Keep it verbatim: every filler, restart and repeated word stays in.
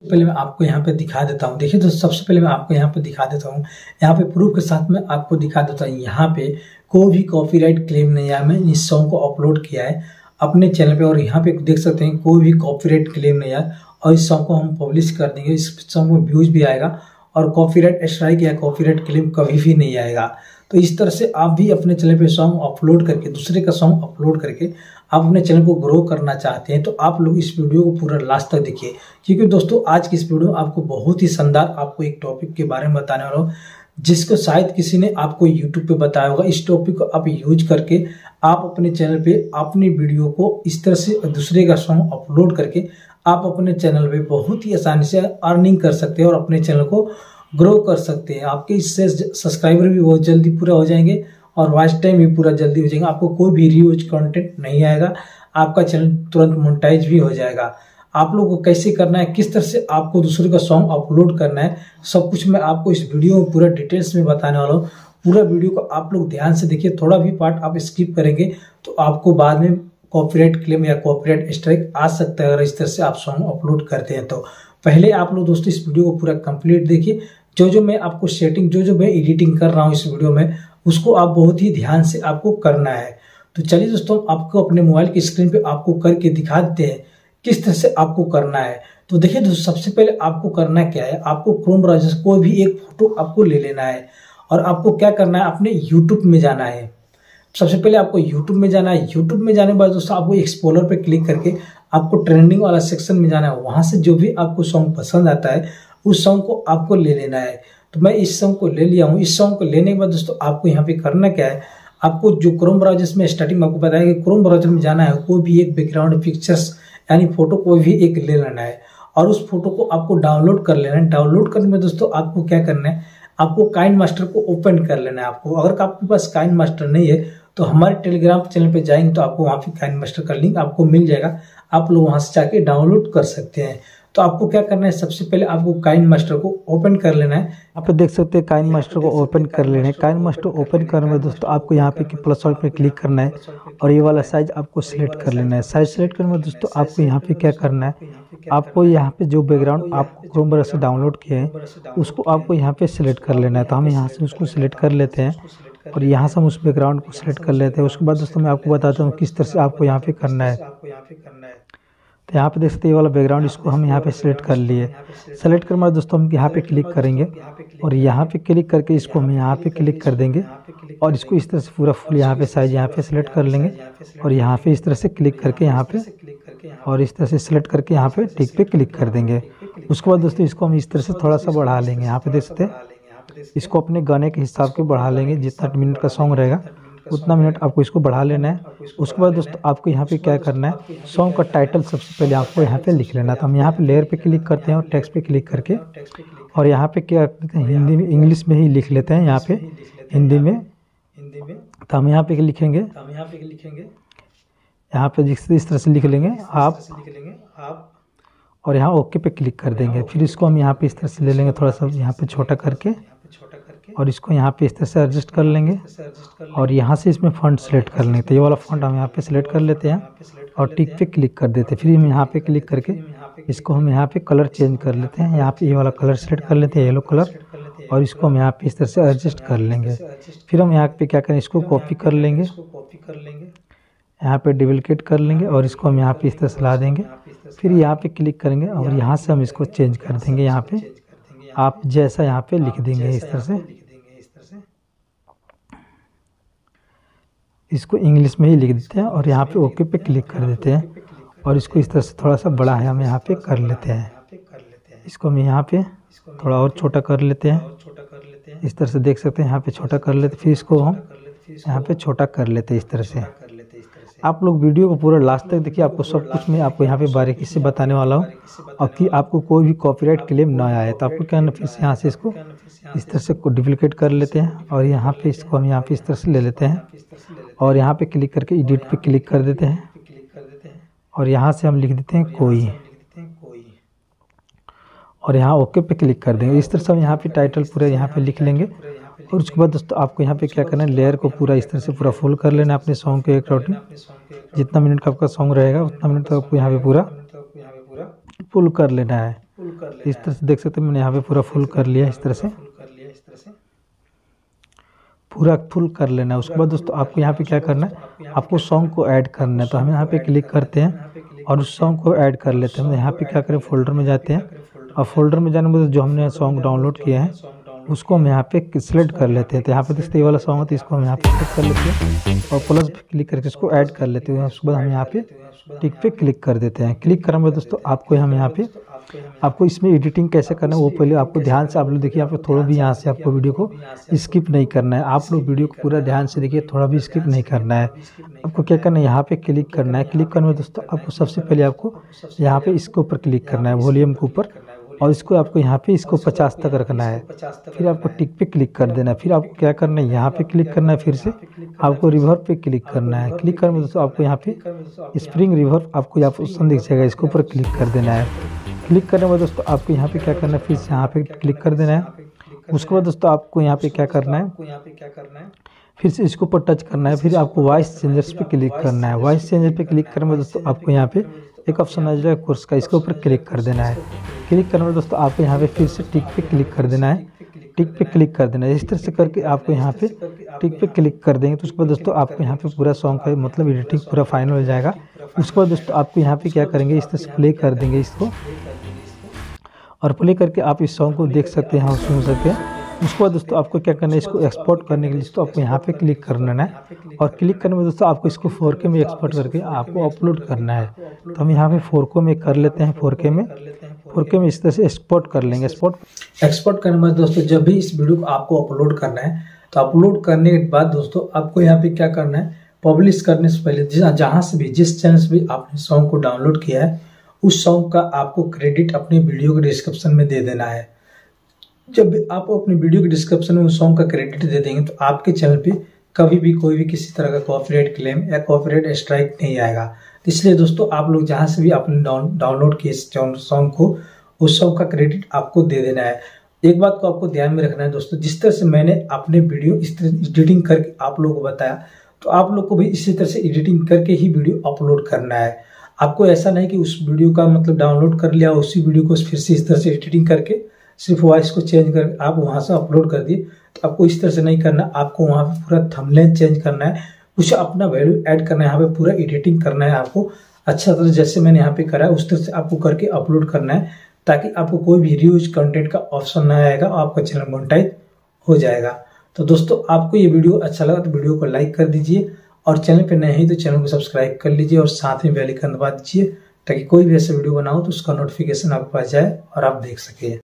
पहले मैं आपको यहाँ पे दिखा देता हूँ। देखिए दोस्तों, सबसे पहले मैं आपको यहाँ पे दिखा देता हूँ। यहाँ पे प्रूफ के साथ में आपको दिखा देता हूँ। यहाँ पे कोई भी कॉपीराइट क्लेम नहीं आया। मैं इस सॉन्ग को अपलोड किया है अपने चैनल पे और यहाँ पे देख सकते हैं कोई भी कॉपीराइट क्लेम नहीं आया और इस सॉन्ग को हम पब्लिश कर देंगे। इस सॉन्ग में व्यूज भी आएगा और कॉपीराइट स्ट्राइक या कॉपीराइट क्लेम कभी भी नहीं आएगा। तो इस तरह से आप भी अपने चैनल पे सॉन्ग अपलोड करके, दूसरे का सॉन्ग अपलोड करके आप अपने चैनल को ग्रो करना चाहते हैं तो आप लोग इस वीडियो को पूरा लास्ट तक देखिए, क्योंकि दोस्तों आज की इस वीडियो में आपको बहुत ही शानदार आपको एक टॉपिक के बारे में बताने वाला हूँ जिसको शायद किसी ने आपको यूट्यूब पे बताया होगा। इस टॉपिक को आप यूज करके आप अपने चैनल पे अपनी वीडियो को इस तरह से दूसरे का सॉन्ग अपलोड करके आप अपने चैनल पे बहुत ही आसानी से अर्निंग कर सकते हैं और अपने चैनल को ग्रो कर सकते हैं। आपके इससे सब्सक्राइबर भी बहुत जल्दी पूरा हो जाएंगे और वॉच टाइम भी पूरा जल्दी हो जाएगा। आपको कोई भी रीयूज कंटेंट नहीं आएगा, आपका चैनल तुरंत मोनेटाइज भी हो जाएगा। आप लोग को कैसे करना है, किस तरह से आपको दूसरे का सॉन्ग अपलोड करना है, सब कुछ मैं आपको इस वीडियो में पूरा डिटेल्स में बताने वाला हूँ। पूरा वीडियो को आप लोग ध्यान से देखिए, थोड़ा भी पार्ट आप स्किप करेंगे तो आपको बाद में कॉपीराइट क्लेम या कॉपीराइट स्ट्राइक आ सकता है अगर इस तरह से आप सॉन्ग अपलोड करते हैं। तो पहले आप लोग दोस्तों इस वीडियो को पूरा कंप्लीट देखिए। जो जो मैं आपको सेटिंग, जो जो मैं एडिटिंग कर रहा हूँ इस वीडियो में, उसको आप बहुत ही ध्यान से आपको करना है। तो चलिए दोस्तों, आपको अपने मोबाइल की स्क्रीन पे आपको करके दिखा देते हैं किस तरह से आपको करना है। तो देखिए दोस्तों, सबसे पहले आपको करना क्या है, आपको क्रोम ब्राउज़र से कोई भी एक फोटो आपको ले लेना है और आपको क्या करना है, अपने यूट्यूब में जाना है। सबसे पहले आपको यूट्यूब में जाना है। यूट्यूब में जाने के बाद दोस्तों आपको एक्सप्लोरर पे क्लिक करके आपको ट्रेंडिंग वाला सेक्शन में जाना है। वहां से जो भी आपको सॉन्ग पसंद आता है उस सॉन्ग को आपको ले लेना है। तो मैं इस सॉन्ग को ले लिया हूँ। इस सॉन्ग को लेने के बाद दोस्तों आपको यहाँ पे करना क्या है, आपको जो क्रोम ब्राउज़र में स्टार्टिंग में आपको बताया कि क्रोम ब्राउज़र में जाना है, कोई भी एक बैकग्राउंड पिक्चर्स यानी फोटो कोई भी एक ले लेना है और उस फोटो को आपको डाउनलोड कर लेना है। डाउनलोड करने में दोस्तों आपको क्या करना है, आपको काइन मास्टर को ओपन कर लेना है। आपको अगर आपके पास काइन मास्टर नहीं है तो हमारे टेलीग्राम चैनल पे जाएंगे तो आपको वहाँ पे काइन मास्टर का लिंक आपको मिल जाएगा, आप लोग वहाँ से जाके डाउनलोड कर सकते हैं। तो आपको क्या करना है, सबसे पहले आपको काइन मास्टर को ओपन कर लेना है। आप देख सकते हैं काइन मास्टर को ओपन कर लेना है। काइन मास्टर ओपन करने में दोस्तों आपको यहाँ पे प्लस वाले पे क्लिक करना है और ये वाला साइज आपको सिलेक्ट कर लेना है। साइज सिलेक्ट करने में दोस्तों आपको यहाँ पे क्या करना है, आपको यहाँ पे जो बैकग्राउंड आपको क्रोम ब्राउज़र से डाउनलोड किए हैं उसको आपको यहाँ पे सिलेक्ट कर लेना है। तो हम यहाँ से उसको सिलेक्ट कर लेते हैं और यहाँ से हम उस बैकग्राउंड को सिलेक्ट कर लेते हैं। उसके बाद दोस्तों मैं आपको बताता हूँ किस तरह से आपको यहाँ पे करना है। तो यहाँ पे देख सकते हैं ये वाला बैकग्राउंड, इसको हम यहाँ पे सिलेक्ट कर लिए। सेलेक्ट करने के बाद दोस्तों हम यहाँ पे क्लिक करेंगे और यहाँ पे क्लिक करके इसको हम यहाँ पे क्लिक कर देंगे और इसको इस तरह से पूरा फुल यहाँ पे साइज यहाँ पे सिलेक्ट कर लेंगे और यहाँ पे इस तरह से क्लिक करके यहाँ पे और इस तरह से सिलेक्ट करके यहाँ पे टिक पे क्लिक कर देंगे। उसके बाद दोस्तों इसको हम इस तरह से थोड़ा सा बढ़ा लेंगे। यहाँ पे देख सकते हैं इसको अपने गाने के हिसाब से बढ़ा लेंगे, जितना मिनट का सॉन्ग रहेगा उतना मिनट आपको इसको बढ़ा लेना है। उसके बाद दोस्तों आपको यहाँ पे क्या करना है, सॉन्ग का टाइटल सबसे पहले आपको यहाँ पे लिख लेना है। तो हम यहाँ पे लेयर पे क्लिक करते हैं और टेक्स्ट पे क्लिक करके और यहाँ पे क्या करते हैं, हिंदी में इंग्लिश में ही लिख लेते हैं। यहाँ पे हिंदी में तो हम यहाँ पे लिखेंगे, यहाँ पे इस तरह से लिख लेंगे आप और यहाँ ओके पे क्लिक कर देंगे। फिर इसको हम यहाँ पे इस तरह से ले लेंगे, थोड़ा सा यहाँ पे छोटा करके और इसको यहाँ पे इस तरह से एडजस्ट कर लेंगे और यहाँ से इसमें फ़ॉन्ट सेलेक्ट कर लेंगे। तो ये वाला फ़ॉन्ट हम यहाँ पे सेलेक्ट कर लेते हैं और टिक पे क्लिक कर देते हैं। फिर हम यहाँ पे क्लिक करके इसको हम यहाँ पे कलर चेंज कर लेते हैं। यहाँ पे ये वाला कलर सेलेक्ट कर लेते हैं, येलो कलर, और इसको हम यहाँ पे इस तरह से एडजस्ट कर लेंगे। फिर हम यहाँ पे क्या करें, इसको कॉपी कर लेंगे, यहाँ पे डुप्लीकेट कर लेंगे और इसको हम यहाँ पे इस तरह से ला देंगे। फिर यहाँ पे क्लिक करेंगे और यहाँ से हम इसको चेंज कर देंगे। यहाँ पे आप जैसा यहाँ पे लिख देंगे इस तरह से, इसको इंग्लिश में ही लिख देते हैं और यहाँ पे ओके पे क्लिक कर देते हैं और इसको इस तरह से थोड़ा सा बड़ा है हम यहाँ पे कर लेते हैं। इसको हम यहाँ पे थोड़ा और छोटा कर लेते हैं, इस तरह से देख सकते हैं यहाँ पे छोटा कर लेते हैं। फिर इसको हम यहाँ पे छोटा कर लेते हैं इस तरह से। आप लोग वीडियो को पूरा लास्ट तक देखिए, आपको सब कुछ मैं आपको यहाँ पे बारीकी से बताने वाला हूँ और कि आपको कोई भी कॉपीराइट क्लेम ना आए। तो आपको क्या करना, फिर से यहाँ से इसको इस तरह से डुप्लीकेट कर लेते हैं और यहाँ पे इसको हम यहाँ पे इस तरह से ले लेते हैं और यहाँ पे क्लिक करके एडिट पे क्लिक कर देते हैं और यहाँ से हम लिख देते हैं कोई और यहाँ ओके पे क्लिक कर देंगे। इस तरह से हम यहाँ पे टाइटल पूरा यहाँ पे लिख लेंगे और उसके बाद दोस्तों आपको यहाँ पे क्या करना है, लेयर को पूरा इस तरह से पूरा फुल कर लेना है अपने सॉन्ग के अकॉर्डिंग। जितना मिनट का आपका सॉन्ग रहेगा उतना मिनट तक आपको यहाँ पे पूरा फुल कर लेना है। इस तरह से देख सकते हैं मैंने यहाँ पे पूरा फुल कर लिया। इस तरह से पूरा फुल कर लेना है। उसके बाद दोस्तों आपको यहाँ पे क्या करना है, आपको सॉन्ग को ऐड करना है। तो हम यहाँ पे क्लिक करते हैं और उस सॉन्ग को ऐड कर लेते हैं। यहाँ पे क्या करें, फोल्डर में जाते हैं और फोल्डर में जाने के बाद जो हमने सॉन्ग डाउनलोड किया है उसको हम यहाँ पे सिलेक्ट कर लेते हैं। तो यहाँ पे दोस्तों ये वाला सॉन्ग है तो इसको हम यहाँ पे क्लिक कर लेते हैं और प्लस पे क्लिक करके इसको ऐड कर लेते हैं। उसके बाद हम यहाँ पे टिक पे क्लिक कर देते हैं। क्लिक करने में दोस्तों आपको हम यहाँ पे आपको इसमें एडिटिंग कैसे करना है वो पहले आपको ध्यान से आप लोग देखिए। आपको थोड़ा भी यहाँ से आपको वीडियो को स्किप नहीं करना है। आप लोग वीडियो को पूरा ध्यान से देखिए, थोड़ा भी स्किप नहीं करना है। आपको क्या करना है, यहाँ पे क्लिक करना है। क्लिक करने में दोस्तों आपको सबसे पहले आपको यहाँ पे इसके ऊपर क्लिक करना है, वॉल्यूम के ऊपर, और इसको आपको यहाँ पे इसको पचास तक रखना है। फिर आपको टिक पे क्लिक कर देना है। फिर आपको क्या करना है, यहाँ पे क्लिक करना है। फिर से आपको रिवर्ब पे क्लिक करना है। क्लिक करने में दोस्तों आपको यहाँ पे स्प्रिंग रिवर्ब आपको यहाँ पर ऑप्शन दिख जाएगा, इसके ऊपर क्लिक कर देना है। क्लिक करने में दोस्तों आपको यहाँ पे क्या करना है, फिर से यहाँ पे क्लिक कर देना है। उसके बाद दोस्तों आपको यहाँ पे क्या करना है, फिर से इसके ऊपर टच करना है। फिर आपको वॉइस चेंजर्स पे क्लिक करना है। वॉइस चेंजर पे क्लिक करने में दोस्तों आपको यहाँ पे एक ऑप्शन आ जाएगा कोर्स का, इसके ऊपर क्लिक कर देना है। क्लिक करने में दोस्तों आपको यहाँ पे फिर से टिक पे क्लिक कर देना है। टिक पे क्लिक कर देना है। इस तरह से करके आपको यहाँ पे टिक पे क्लिक कर देंगे तो उसके बाद दोस्तों आपको यहाँ पे पूरा सॉन्ग का मतलब एडिटिंग पूरा फाइनल हो जाएगा। उसके बाद दोस्तों आपको यहाँ पे क्या करेंगे, इस तरह से प्ले कर देंगे इसको, और प्ले करके आप इस सॉन्ग को देख सकते हैं और सुन सकते हैं। उसके बाद दोस्तों आपको क्या करना है, इसको एक्सपोर्ट करने के लिए दोस्तों आपको यहाँ पे क्लिक करना है, और क्लिक करने में दोस्तों आपको इसको फोर के में एक्सपोर्ट करके आपको अपलोड करना है। तो हम यहाँ पे फोर के में कर लेते हैं। फोर के में फोर के में इस तरह से एक्सपोर्ट कर लेंगे। एक्सपोर्ट एक्सपोर्ट करने के बाद दोस्तों जब भी इस वीडियो को आपको अपलोड करना है तो अपलोड करने के बाद दोस्तों आपको यहाँ पे क्या करना है, पब्लिश करने से पहले जहाँ से भी जिस चैनल से भी आपने सॉन्ग को डाउनलोड किया है उस सॉन्ग का आपको क्रेडिट अपने वीडियो के डिस्क्रिप्शन में दे देना है। जब भी आप अपने वीडियो के डिस्क्रिप्शन में उस सॉन्ग का क्रेडिट दे देंगे तो आपके चैनल पे कभी भी कोई भी किसी तरह का कॉपीराइट क्लेम या कॉपीराइट स्ट्राइक नहीं आएगा। तो इसलिए दोस्तों आप लोग जहां से भी आपने डाउनलोड किए सॉन्ग को उस सॉन्ग का क्रेडिट आपको दे देना है। एक बात को आपको ध्यान में रखना है दोस्तों, जिस तरह से मैंने अपने वीडियो इस तरह एडिटिंग करके आप लोगों को बताया तो आप लोग को भी इसी तरह से एडिटिंग करके ही वीडियो अपलोड करना है। आपको ऐसा नहीं कि उस वीडियो का मतलब डाउनलोड कर लिया उसी वीडियो को फिर से इस तरह से एडिटिंग करके सिर्फ वॉइस को चेंज करके आप वहां से अपलोड कर दिए। तो आपको इस तरह से नहीं करना, आपको वहां पे पूरा थंबनेल चेंज करना है, कुछ अपना वैल्यू ऐड करना है, यहाँ पे पूरा एडिटिंग करना है आपको अच्छा तरह जैसे मैंने यहाँ पे करा है उस तरह से आपको करके अपलोड करना है, ताकि आपको कोई भी रीयूज कंटेंट का ऑप्शन ना आएगा और आपका चैनल मोनेटाइज हो जाएगा। तो दोस्तों आपको ये वीडियो अच्छा लगा तो वीडियो को लाइक कर दीजिए, और चैनल पे नए हैं तो चैनल को सब्सक्राइब कर लीजिए और साथ में बेल आइकन दबा दीजिए ताकि कोई भी ऐसा वीडियो बनाओ तो उसका नोटिफिकेशन आपके पास जाए और आप देख सके।